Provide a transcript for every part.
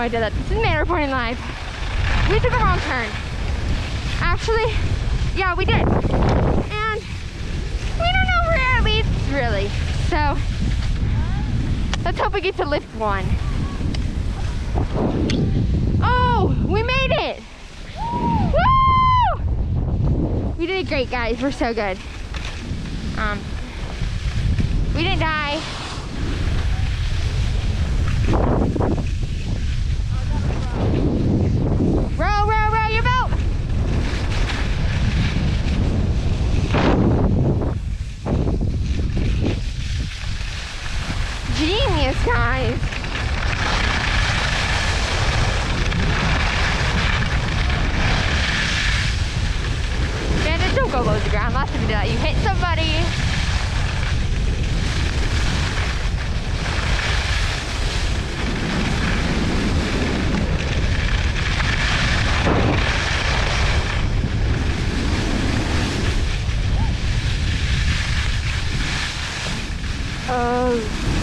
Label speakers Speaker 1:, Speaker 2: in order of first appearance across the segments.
Speaker 1: I did that. This is man reporting live. We took a wrong turn. Actually, yeah, we did. And we don't know where it leads, really. So, let's hope we get to lift 1. Oh, we made it! Woo! We did great, guys. We're so good. We didn't die. Row, row, row your boat! Genius, guys. Bandits, don't go low to the ground. Last time you did that, you hit somebody. Oh.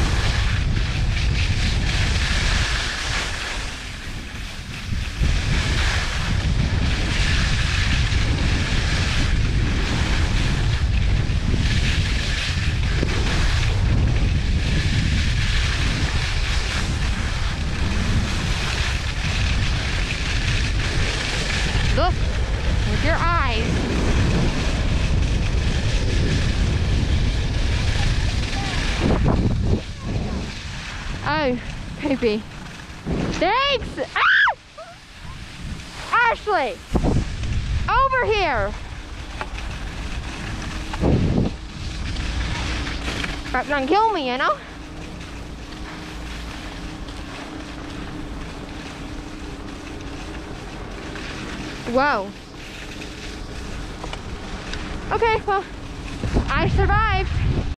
Speaker 1: Look with your eyes. Oh, poopy. Thanks! Ah! Ashley! Over here! Perhaps not kill me, you know? Whoa. Okay, well, I survived.